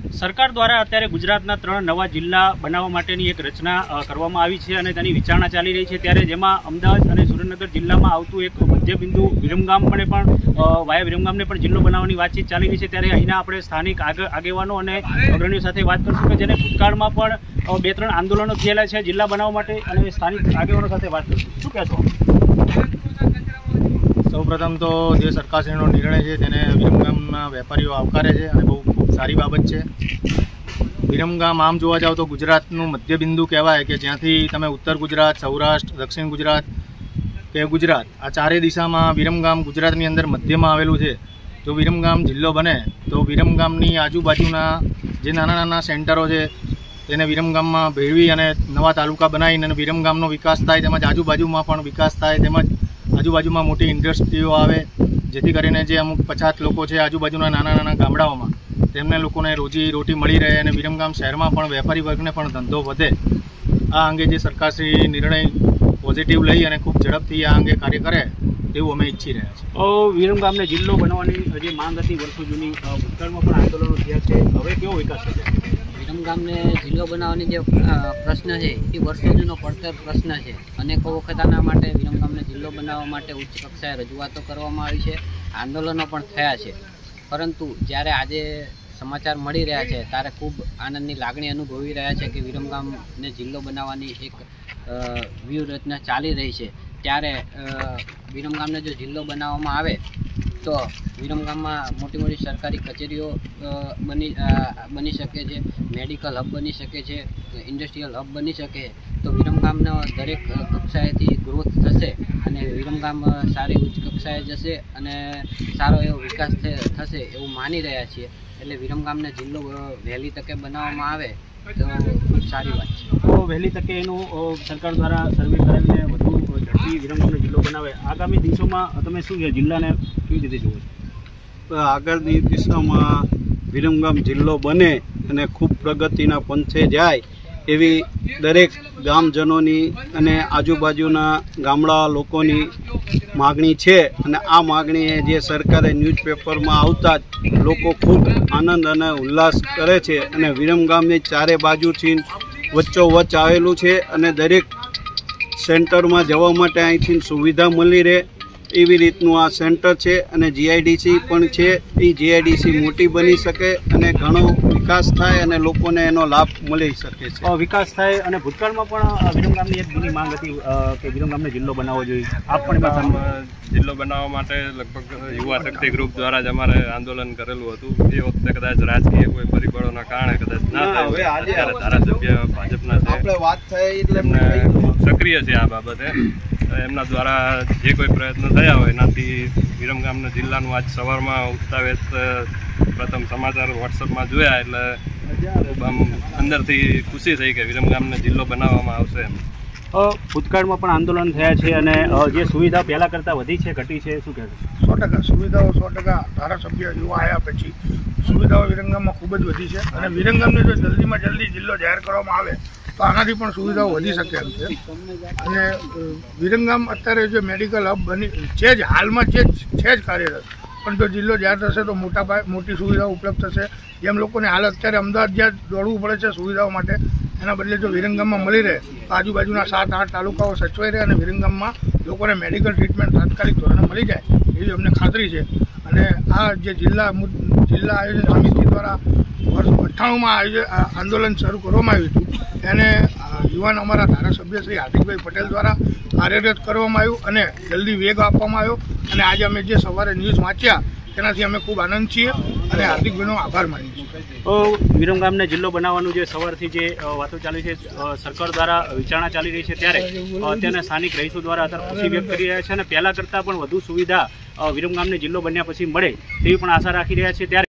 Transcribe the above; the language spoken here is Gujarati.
સરકાર દ્વારા અત્યારે ગુજરાતના 3 નવા જિલ્લા બનાવવા માટેની એક રચના કરવામાં આવી છે અને તેની વિચારણા ચાલી રહી છે। ત્યારે જેમાં અમદાવાદ અને સુરેન્દ્રનગર જિલ્લામાં આવતું એક મધ્યબિંદુ વિરમગામને પણ વાયા વિરમગામને પણ જિલ્લો બનાવવાની વાતચીત ચાલી રહી છે। ત્યારે અહીંના આપણે સ્થાનિક આગેવાનો અને અગ્રણીઓ સાથે વાત કરીશું કે જેને ભૂતકાળમાં પણ 2-3 આંદોલનો થયેલા છે જિલ્લા બનાવવા માટે, અને સ્થાનિક આગેવાનો સાથે વાત કરીશું। શું કહેશો? સૌપ્રથમ તો જે સરકારશ્રીનો નિર્ણય છે તેને વિરમગામના વેપારીઓ આવકારે છે અને ખૂબ સારી બાબત છે। વિરમગામ આમ જોવા જાવ તો ગુજરાતનું મધ્યબિંદુ કહેવાય કે જ્યાંથી તમે ઉત્તર ગુજરાત, સૌરાષ્ટ્ર, દક્ષિણ ગુજરાત કે ગુજરાત આ ચારેય દિશામાં વિરમગામ ગુજરાતની અંદર મધ્યમાં આવેલું છે। જો વિરમગામ જિલ્લો બને તો વિરમગામની આજુબાજુના જે નાના નાના સેન્ટરો છે તેને વિરમગામમાં ભેળવી અને નવા તાલુકા બનાવીને અને વિરમગામનો વિકાસ થાય, તેમજ આજુબાજુમાં પણ વિકાસ થાય, તેમજ આજુબાજુમાં મોટી ઇન્ડસ્ટ્રીઓ આવે, જેથી કરીને જે અમુક પછાત લોકો છે આજુબાજુના નાના નાના ગામડાઓમાં તેમને લોકોને રોજી મળી રહે અને વિરમગામ શહેરમાં પણ વેપારી વર્ગને પણ ધંધો વધે। આ અંગે જે સરકારશ્રી નિર્ણય પોઝિટિવ લઈ અને ખૂબ ઝડપથી આ અંગે કાર્ય કરે તેવું અમે ઈચ્છી રહ્યા છીએ। વિરમગામને જિલ્લો બનાવવાની જે માંગ હતી વર્ષો જૂની, ભૂતકાળમાં પણ આંદોલનો થયા છે, હવે કેવો વિકાસ થશે? વિરમગામને જિલ્લો બનાવવાની જે પ્રશ્ન છે એ વર્ષો જૂનો પડતર પ્રશ્ન છે। અનેકો વખત આના માટે વિરમગામને જિલ્લો બનાવવા માટે ઉચ્ચ કક્ષાએ રજૂઆતો કરવામાં આવી છે, આંદોલનો પણ થયા છે, પરંતુ જ્યારે આજે સમાચાર મળી રહ્યા છે ત્યારે ખૂબ આનંદની લાગણી અનુભવી રહ્યા છે કે વિરમગામને જિલ્લો બનાવવાની એક વ્યૂહરચના ચાલી રહી છે। ત્યારે વિરમગામને જો જિલ્લો બનાવવામાં આવે તો વિરમગામમાં મોટી મોટી સરકારી કચેરીઓ બની શકે છે, મેડિકલ હબ બની શકે છે, ઇન્ડસ્ટ્રીયલ હબ બની શકે, તો વિરમગામનો દરેક કક્ષાએથી ગ્રોથ થશે અને વિરમગામ સારી ઉચ્ચ કક્ષાએ જશે અને સારો એવો વિકાસ થશે એવું માની રહ્યા છીએ। એટલે વિરમગામને જિલ્લો વહેલી તકે બનાવવામાં આવે તો ખૂબ સારી વાત છે। તો વહેલી તકે એનું સરકાર દ્વારા સર્વે કરાવીને વધુ ઝડપી વિરમગામનો જિલ્લો બનાવે, આગામી દિવસોમાં તમે શું છે જિલ્લાને કેવી રીતે જુઓ છો? આગળની દિશામાં વિરમગામ જિલ્લો બને અને ખૂબ પ્રગતિના પંથે જાય એવી દરેક ગામજનોની અને આજુબાજુના ગામડા લોકોની માગણી છે, અને આ માગણીએ જે સરકારે ન્યૂઝપેપરમાં આવતા જ લોકો ખૂબ આનંદ અને ઉલ્લાસ કરે છે અને વિરમગામની ચારે બાજુથી વચ્ચોવચ્ચ આવેલું છે અને દરેક સેન્ટરમાં જવા માટે અહીંથી સુવિધા મળી રહે એવી રીતનું આ સેન્ટર છે અને જીઆઈડીસી પણ છે। એ જીઆઈડીસી મોટી બની શકે અને ઘણો વિકાસ થાય અને લોકોને એનો લાભ મળી શકે છે। વિકાસ થાય અને ભૂતકાળમાં પણ વિરમગામની એક જૂની માંગ હતી કે વિરમગામને જિલ્લો બનાવવો જોઈએ, આપ પણ જિલ્લો બનાવવા માટે લગભગ યુવા શક્તિ ગ્રુપ દ્વારા જ અમારે આંદોલન કરેલું હતું। એ વખતે કદાચ રાજકીય કોઈ પરિબળોના કારણે કદાચ ના થાય, અત્યારે ધારાસભ્ય ભાજપના છે, એમને ખૂબ સક્રિય છે આ બાબતે, એમના દ્વારા જે કોઈ પ્રયત્ન થયા હોય એનાથી વિરમગામના જિલ્લાનું આજ સવારમાં ઉઠતા વેત પ્રથમ સમાચાર વોટ્સઅપમાં જોયા એટલે ખૂબ આમ અંદરથી ખુશી થઈ કે વિરમગામને જિલ્લો બનાવવામાં આવશે એમ। ભૂતકાળમાં પણ આંદોલન થયા છે અને જે સુવિધા પહેલાં કરતાં વધી છે, ઘટી છે, શું કહેશો? 100% સુવિધાઓ 100% ધારાસભ્ય યુવા આવ્યા પછી સુવિધાઓ વિરમગામમાં ખૂબ જ વધી છે અને વિરમગામને જો જલ્દીમાં જલ્દી જિલ્લો જાહેર કરવામાં આવે તો આનાથી પણ સુવિધાઓ વધી શકે એમ છે। અને વિરમગામ અત્યારે જે મેડિકલ હબ બની છે જ, હાલમાં છે જ કાર્યરત, પણ જો જિલ્લો જાહેર થશે તો મોટી સુવિધાઓ ઉપલબ્ધ થશે। જેમ લોકોને હાલ અત્યારે અમદાવાદ જ્યાં દોડવું પડે છે સુવિધાઓ માટે, એના બદલે જો વિરમગામમાં મળી રહે તો આજુબાજુના 7-8 તાલુકાઓ સચવાઈ રહે અને વિરમગામમાં લોકોને મેડિકલ ટ્રીટમેન્ટ તાત્કાલિક ધોરણે મળી જાય એવી અમને ખાતરી છે। અને આ જે જિલ્લા આયોજન સમિતિ દ્વારા વર્ષ 98માં આંદોલન શરૂ કરવામાં આવ્યું હતું, એને યુવાન અમારા ધારાસભ્ય શ્રી હાર્દિકભાઈ પટેલ દ્વારા કાર્યરત કરવામાં આવ્યું અને જલ્દી વેગ આપવામાં આવ્યો અને આજે અમે જે સવારે ન્યૂઝ વાંચ્યા તેનાથી અમે ખૂબ આનંદ છીએ અને હાર્દિકભાઈનો આભાર માનીએ છીએ। વિરમગામને જિલ્લો બનાવવાનું જે સવારથી જે વાતો ચાલી છે, સરકાર દ્વારા વિચારણા ચાલી રહી છે, ત્યારે અત્યારના સ્થાનિક રહીશો દ્વારા અત્યારે ખુશી વ્યક્ત કરી રહ્યા છે અને પહેલાં કરતાં પણ વધુ સુવિધા વિરમગામને જિલ્લો બન્યા પછી મળે તેવી પણ આશા રાખી રહ્યા છે। ત્યારે